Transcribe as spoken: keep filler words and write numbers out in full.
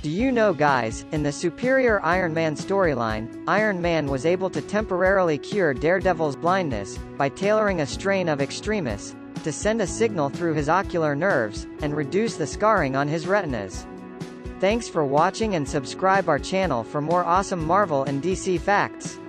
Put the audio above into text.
Do you know, guys, in the Superior Iron Man storyline, Iron Man was able to temporarily cure Daredevil's blindness, by tailoring a strain of extremis, to send a signal through his ocular nerves, and reduce the scarring on his retinas. Thanks for watching and subscribe our channel for more awesome Marvel and D C facts.